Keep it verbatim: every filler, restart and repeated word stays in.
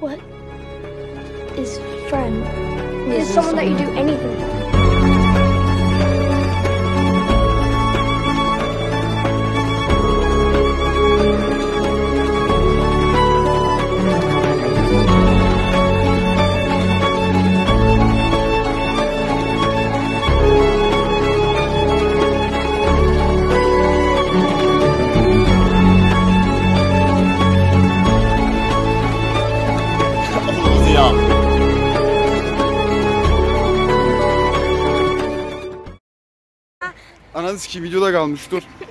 What is friend? Is someone that you do anything for. Ananı sikeyim, videoda kalmış, dur.